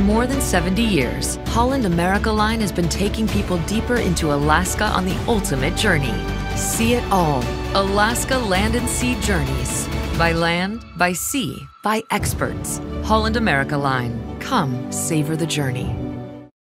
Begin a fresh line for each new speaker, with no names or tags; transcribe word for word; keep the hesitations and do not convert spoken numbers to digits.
more than seventy years, Holland America Line has been taking people deeper into Alaska on the ultimate journey. See it all. Alaska Land and Sea Journeys. By land, by sea, by experts. Holland America Line. Come savor the journey.